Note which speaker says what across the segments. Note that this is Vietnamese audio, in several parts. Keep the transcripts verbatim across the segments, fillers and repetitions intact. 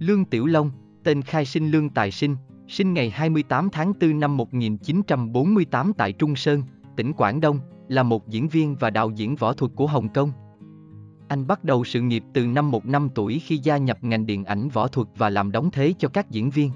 Speaker 1: Lương Tiểu Long, tên khai sinh Lương Tài Sinh, sinh ngày hai mươi tám tháng tư năm một nghìn chín trăm bốn mươi tám tại Trung Sơn, tỉnh Quảng Đông, là một diễn viên và đạo diễn võ thuật của Hồng Kông. Anh bắt đầu sự nghiệp từ năm một năm tuổi khi gia nhập ngành điện ảnh võ thuật và làm đóng thế cho các diễn viên.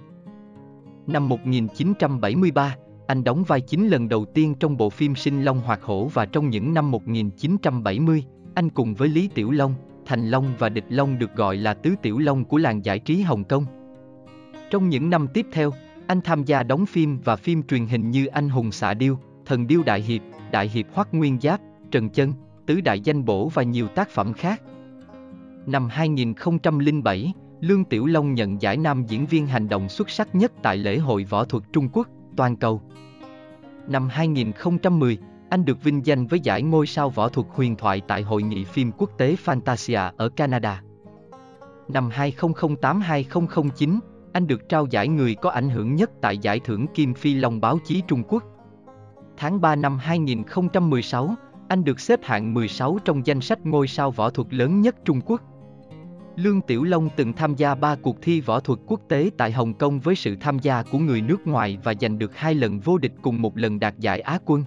Speaker 1: Năm một nghìn chín trăm bảy mươi ba, anh đóng vai chính lần đầu tiên trong bộ phim Sinh Long Hoạt Hổ, và trong những năm một nghìn chín trăm bảy mươi, anh cùng với Lý Tiểu Long, Thành Long và Địch Long được gọi là tứ Tiểu Long của làng giải trí Hồng Kông. Trong những năm tiếp theo, anh tham gia đóng phim và phim truyền hình như Anh Hùng Xạ Điêu, Thần Điêu Đại Hiệp, Đại Hiệp Hoắc Nguyên Giáp, Trần Chân, Tứ Đại Danh Bổ và nhiều tác phẩm khác. Năm hai nghìn không trăm lẻ bảy, Lương Tiểu Long nhận giải nam diễn viên hành động xuất sắc nhất tại lễ hội võ thuật Trung Quốc, toàn cầu. Năm hai nghìn không trăm mười, anh được vinh danh với giải ngôi sao võ thuật huyền thoại tại Hội nghị phim quốc tế Fantasia ở Canada. Năm hai nghìn không trăm lẻ tám đến hai nghìn không trăm lẻ chín, anh được trao giải người có ảnh hưởng nhất tại giải thưởng Kim Phi Long báo chí Trung Quốc. Tháng ba năm hai nghìn không trăm mười sáu, anh được xếp hạng mười sáu trong danh sách ngôi sao võ thuật lớn nhất Trung Quốc. Lương Tiểu Long từng tham gia ba cuộc thi võ thuật quốc tế tại Hồng Kông với sự tham gia của người nước ngoài và giành được hai lần vô địch cùng một lần đạt giải Á quân.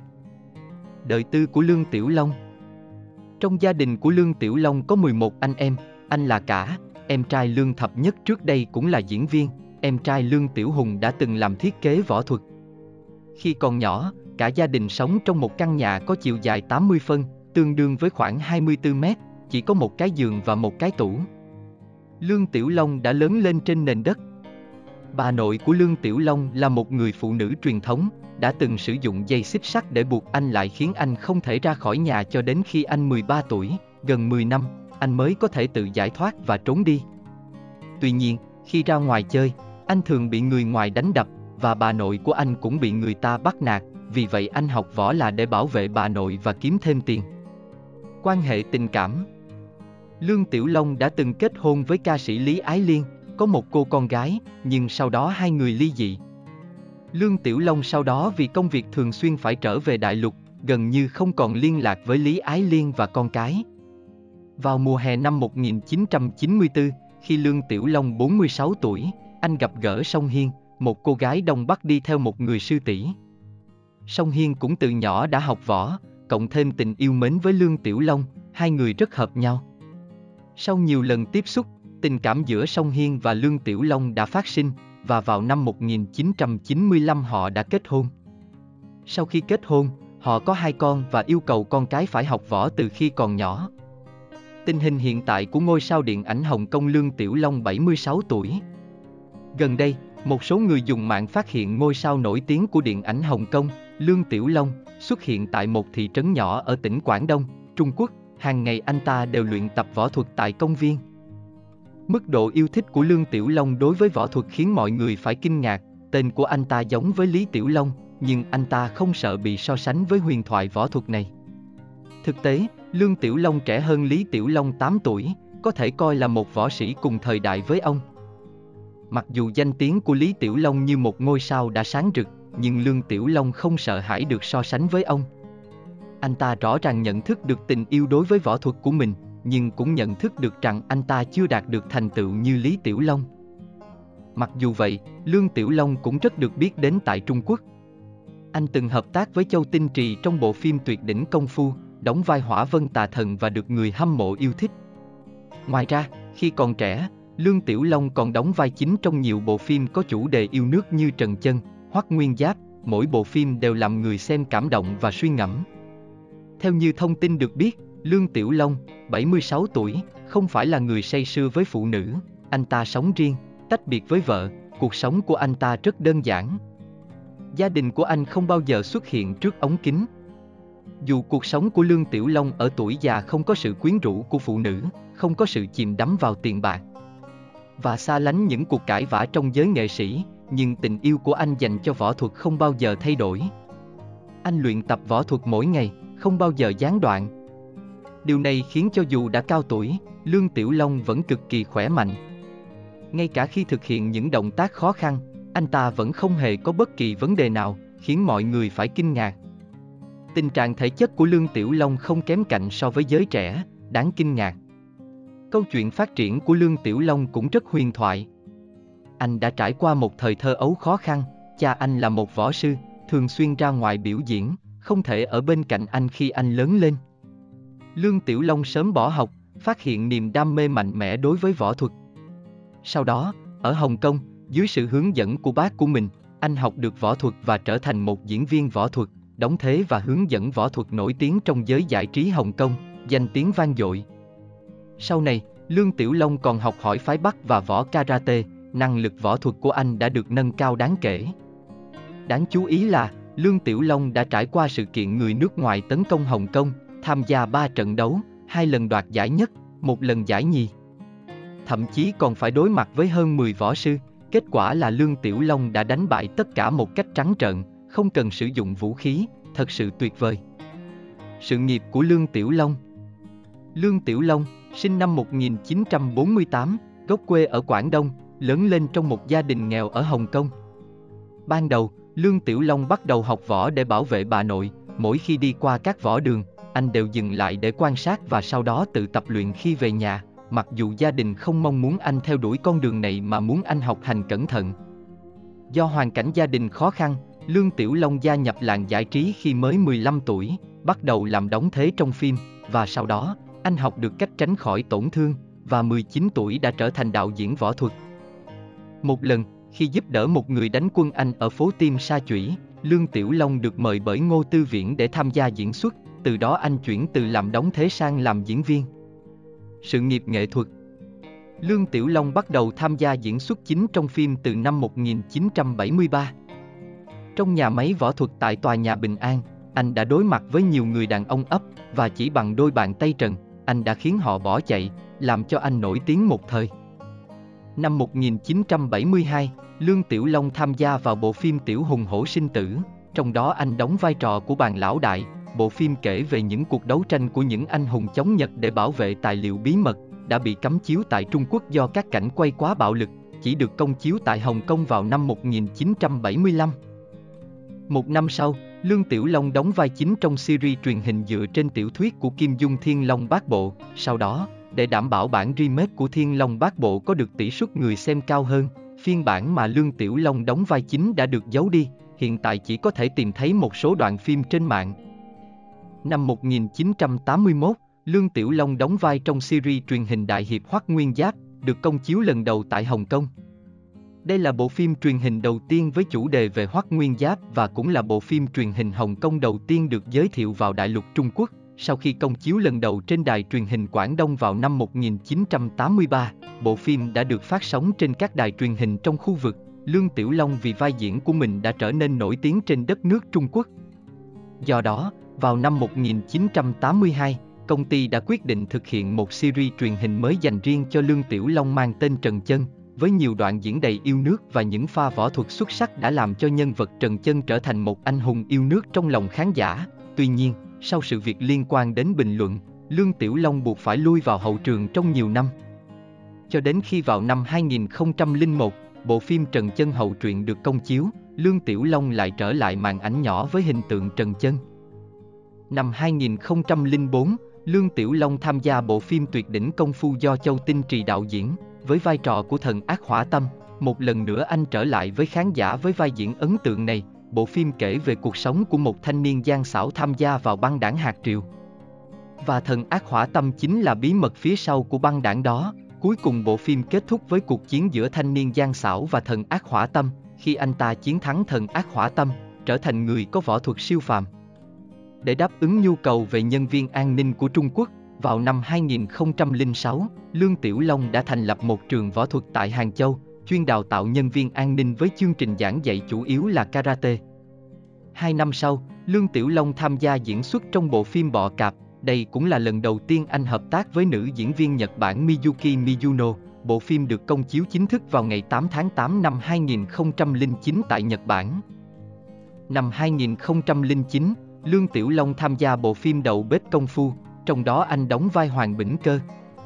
Speaker 1: Đời tư của Lương Tiểu Long. Trong gia đình của Lương Tiểu Long có mười một anh em, anh là cả, em trai Lương Thập Nhất trước đây cũng là diễn viên, em trai Lương Tiểu Hùng đã từng làm thiết kế võ thuật. Khi còn nhỏ, cả gia đình sống trong một căn nhà có chiều dài tám mươi phân, tương đương với khoảng hai mươi tư mét, chỉ có một cái giường và một cái tủ. Lương Tiểu Long đã lớn lên trên nền đất. Bà nội của Lương Tiểu Long là một người phụ nữ truyền thống, đã từng sử dụng dây xích sắt để buộc anh lại khiến anh không thể ra khỏi nhà cho đến khi anh mười ba tuổi, gần mười năm, anh mới có thể tự giải thoát và trốn đi. Tuy nhiên, khi ra ngoài chơi, anh thường bị người ngoài đánh đập, và bà nội của anh cũng bị người ta bắt nạt, vì vậy anh học võ là để bảo vệ bà nội và kiếm thêm tiền. Quan hệ tình cảm. Lương Tiểu Long đã từng kết hôn với ca sĩ Lý Ái Liên, có một cô con gái, nhưng sau đó hai người ly dị. Lương Tiểu Long sau đó vì công việc thường xuyên phải trở về đại lục, gần như không còn liên lạc với Lý Ái Liên và con cái. Vào mùa hè năm một nghìn chín trăm chín mươi tư, khi Lương Tiểu Long bốn mươi sáu tuổi, anh gặp gỡ Song Hiên, một cô gái Đông Bắc đi theo một người sư tỷ. Song Hiên cũng từ nhỏ đã học võ, cộng thêm tình yêu mến với Lương Tiểu Long, hai người rất hợp nhau. Sau nhiều lần tiếp xúc, tình cảm giữa Song Hiên và Lương Tiểu Long đã phát sinh, và vào năm một nghìn chín trăm chín mươi lăm họ đã kết hôn. Sau khi kết hôn, họ có hai con và yêu cầu con cái phải học võ từ khi còn nhỏ. Tình hình hiện tại của ngôi sao điện ảnh Hồng Kông Lương Tiểu Long bảy mươi sáu tuổi. Gần đây, một số người dùng mạng phát hiện ngôi sao nổi tiếng của điện ảnh Hồng Kông, Lương Tiểu Long, xuất hiện tại một thị trấn nhỏ ở tỉnh Quảng Đông, Trung Quốc. Hàng ngày anh ta đều luyện tập võ thuật tại công viên. Mức độ yêu thích của Lương Tiểu Long đối với võ thuật khiến mọi người phải kinh ngạc. Tên của anh ta giống với Lý Tiểu Long, nhưng anh ta không sợ bị so sánh với huyền thoại võ thuật này. Thực tế, Lương Tiểu Long trẻ hơn Lý Tiểu Long tám tuổi, có thể coi là một võ sĩ cùng thời đại với ông. Mặc dù danh tiếng của Lý Tiểu Long như một ngôi sao đã sáng rực, nhưng Lương Tiểu Long không sợ hãi được so sánh với ông. Anh ta rõ ràng nhận thức được tình yêu đối với võ thuật của mình, nhưng cũng nhận thức được rằng anh ta chưa đạt được thành tựu như Lý Tiểu Long. Mặc dù vậy, Lương Tiểu Long cũng rất được biết đến tại Trung Quốc. Anh từng hợp tác với Châu Tinh Trì trong bộ phim Tuyệt đỉnh công phu, đóng vai Hỏa Vân Tà Thần và được người hâm mộ yêu thích. Ngoài ra, khi còn trẻ, Lương Tiểu Long còn đóng vai chính trong nhiều bộ phim có chủ đề yêu nước như Trần Chân, Hoắc Nguyên Giáp, mỗi bộ phim đều làm người xem cảm động và suy ngẫm. Theo như thông tin được biết, Lương Tiểu Long, bảy mươi sáu tuổi, không phải là người say sưa với phụ nữ, anh ta sống riêng, tách biệt với vợ, cuộc sống của anh ta rất đơn giản. Gia đình của anh không bao giờ xuất hiện trước ống kính. Dù cuộc sống của Lương Tiểu Long ở tuổi già không có sự quyến rũ của phụ nữ, không có sự chìm đắm vào tiền bạc và xa lánh những cuộc cãi vã trong giới nghệ sĩ, nhưng tình yêu của anh dành cho võ thuật không bao giờ thay đổi. Anh luyện tập võ thuật mỗi ngày, không bao giờ gián đoạn. Điều này khiến cho dù đã cao tuổi, Lương Tiểu Long vẫn cực kỳ khỏe mạnh. Ngay cả khi thực hiện những động tác khó khăn, anh ta vẫn không hề có bất kỳ vấn đề nào, khiến mọi người phải kinh ngạc. Tình trạng thể chất của Lương Tiểu Long không kém cạnh so với giới trẻ, đáng kinh ngạc. Câu chuyện phát triển của Lương Tiểu Long cũng rất huyền thoại. Anh đã trải qua một thời thơ ấu khó khăn, cha anh là một võ sư, thường xuyên ra ngoài biểu diễn, không thể ở bên cạnh anh khi anh lớn lên. Lương Tiểu Long sớm bỏ học, phát hiện niềm đam mê mạnh mẽ đối với võ thuật. Sau đó, ở Hồng Kông, dưới sự hướng dẫn của bác của mình, anh học được võ thuật và trở thành một diễn viên võ thuật, đóng thế và hướng dẫn võ thuật nổi tiếng trong giới giải trí Hồng Kông, danh tiếng vang dội. Sau này, Lương Tiểu Long còn học hỏi phái Bắc và võ karate, năng lực võ thuật của anh đã được nâng cao đáng kể. Đáng chú ý là, Lương Tiểu Long đã trải qua sự kiện người nước ngoài tấn công Hồng Kông, tham gia ba trận đấu, hai lần đoạt giải nhất, một lần giải nhì. Thậm chí còn phải đối mặt với hơn mười võ sư, kết quả là Lương Tiểu Long đã đánh bại tất cả một cách trắng trợn, không cần sử dụng vũ khí, thật sự tuyệt vời. Sự nghiệp của Lương Tiểu Long. Lương Tiểu Long, sinh năm một nghìn chín trăm bốn mươi tám, gốc quê ở Quảng Đông, lớn lên trong một gia đình nghèo ở Hồng Kông. Ban đầu, Lương Tiểu Long bắt đầu học võ để bảo vệ bà nội, mỗi khi đi qua các võ đường, anh đều dừng lại để quan sát và sau đó tự tập luyện khi về nhà, mặc dù gia đình không mong muốn anh theo đuổi con đường này mà muốn anh học hành cẩn thận. Do hoàn cảnh gia đình khó khăn, Lương Tiểu Long gia nhập làng giải trí khi mới mười lăm tuổi, bắt đầu làm đóng thế trong phim, và sau đó, anh học được cách tránh khỏi tổn thương, và mười chín tuổi đã trở thành đạo diễn võ thuật. Một lần, khi giúp đỡ một người đánh quân Anh ở phố Tim Sa Chủy, Lương Tiểu Long được mời bởi Ngô Tư Viễn để tham gia diễn xuất, từ đó anh chuyển từ làm đóng thế sang làm diễn viên. Sự nghiệp nghệ thuật. Lương Tiểu Long bắt đầu tham gia diễn xuất chính trong phim từ năm một nghìn chín trăm bảy mươi ba. Trong nhà máy võ thuật tại tòa nhà Bình An, anh đã đối mặt với nhiều người đàn ông ấp, và chỉ bằng đôi bàn tay trần, anh đã khiến họ bỏ chạy, làm cho anh nổi tiếng một thời. Năm một nghìn chín trăm bảy mươi hai, Lương Tiểu Long tham gia vào bộ phim Tiểu Hùng Hổ Sinh Tử, trong đó anh đóng vai trò của Bàn Lão Đại. Bộ phim kể về những cuộc đấu tranh của những anh hùng chống Nhật để bảo vệ tài liệu bí mật, đã bị cấm chiếu tại Trung Quốc do các cảnh quay quá bạo lực, chỉ được công chiếu tại Hồng Kông vào năm một nghìn chín trăm bảy mươi lăm. Một năm sau, Lương Tiểu Long đóng vai chính trong series truyền hình dựa trên tiểu thuyết của Kim Dung Thiên Long Bát Bộ. Sau đó, để đảm bảo bản remake của Thiên Long Bát Bộ có được tỷ suất người xem cao hơn, phiên bản mà Lương Tiểu Long đóng vai chính đã được giấu đi, hiện tại chỉ có thể tìm thấy một số đoạn phim trên mạng. Năm một nghìn chín trăm tám mươi mốt, Lương Tiểu Long đóng vai trong series truyền hình Đại Hiệp Hoắc Nguyên Giáp, được công chiếu lần đầu tại Hồng Kông. Đây là bộ phim truyền hình đầu tiên với chủ đề về Hoắc Nguyên Giáp và cũng là bộ phim truyền hình Hồng Kông đầu tiên được giới thiệu vào đại lục Trung Quốc. Sau khi công chiếu lần đầu trên đài truyền hình Quảng Đông vào năm một nghìn chín trăm tám mươi ba, bộ phim đã được phát sóng trên các đài truyền hình trong khu vực. Lương Tiểu Long vì vai diễn của mình đã trở nên nổi tiếng trên đất nước Trung Quốc. Do đó, vào năm một nghìn chín trăm tám mươi hai, công ty đã quyết định thực hiện một series truyền hình mới dành riêng cho Lương Tiểu Long mang tên Trần Chân, với nhiều đoạn diễn đầy yêu nước và những pha võ thuật xuất sắc đã làm cho nhân vật Trần Chân trở thành một anh hùng yêu nước trong lòng khán giả. Tuy nhiên, sau sự việc liên quan đến bình luận, Lương Tiểu Long buộc phải lui vào hậu trường trong nhiều năm. Cho đến khi vào năm hai nghìn không trăm lẻ một, bộ phim Trần Chân hậu truyện được công chiếu, Lương Tiểu Long lại trở lại màn ảnh nhỏ với hình tượng Trần Chân. Năm hai nghìn không trăm lẻ bốn, Lương Tiểu Long tham gia bộ phim Tuyệt đỉnh công phu do Châu Tinh Trì đạo diễn, với vai trò của thần ác hỏa tâm. Một lần nữa anh trở lại với khán giả với vai diễn ấn tượng này. Bộ phim kể về cuộc sống của một thanh niên gian xảo tham gia vào băng đảng Hạt Triều. Và thần ác hỏa tâm chính là bí mật phía sau của băng đảng đó. Cuối cùng bộ phim kết thúc với cuộc chiến giữa thanh niên gian xảo và thần ác hỏa tâm, khi anh ta chiến thắng thần ác hỏa tâm, trở thành người có võ thuật siêu phàm. Để đáp ứng nhu cầu về nhân viên an ninh của Trung Quốc, vào năm hai nghìn không trăm lẻ sáu, Lương Tiểu Long đã thành lập một trường võ thuật tại Hàng Châu, chuyên đào tạo nhân viên an ninh với chương trình giảng dạy chủ yếu là karate. Hai năm sau, Lương Tiểu Long tham gia diễn xuất trong bộ phim Bọ Cạp. Đây cũng là lần đầu tiên anh hợp tác với nữ diễn viên Nhật Bản Miyuki Mizuno. Bộ phim được công chiếu chính thức vào ngày tám tháng tám năm hai nghìn không trăm lẻ chín tại Nhật Bản. Năm hai nghìn không trăm lẻ chín, Lương Tiểu Long tham gia bộ phim Đầu bếp công phu, trong đó anh đóng vai Hoàng Bỉnh Cơ.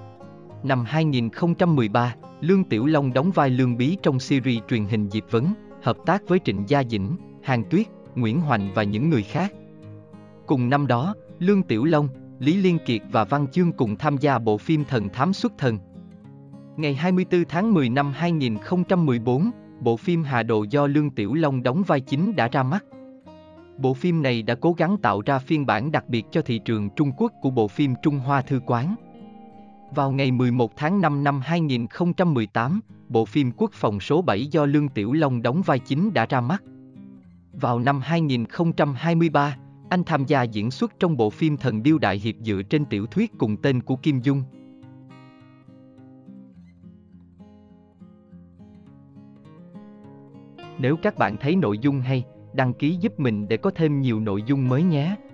Speaker 1: Năm hai nghìn không trăm mười ba, Lương Tiểu Long đóng vai Lương Bí trong series truyền hình Diệp Vấn, hợp tác với Trịnh Gia Dĩnh, Hàn Tuyết, Nguyễn Hoành và những người khác. Cùng năm đó, Lương Tiểu Long, Lý Liên Kiệt và Văn Chương cùng tham gia bộ phim Thần Thám Xuất Thần. Ngày hai mươi tư tháng mười năm hai nghìn không trăm mười bốn, bộ phim Hà Đồ do Lương Tiểu Long đóng vai chính đã ra mắt. Bộ phim này đã cố gắng tạo ra phiên bản đặc biệt cho thị trường Trung Quốc của bộ phim Trung Hoa Thư Quán. Vào ngày mười một tháng năm năm hai nghìn không trăm mười tám, bộ phim Quốc phòng số bảy do Lương Tiểu Long đóng vai chính đã ra mắt. Vào năm hai nghìn không trăm hai mươi ba, anh tham gia diễn xuất trong bộ phim Thần Điêu Đại Hiệp dựa trên tiểu thuyết cùng tên của Kim Dung. Nếu các bạn thấy nội dung hay, đăng ký giúp mình để có thêm nhiều nội dung mới nhé.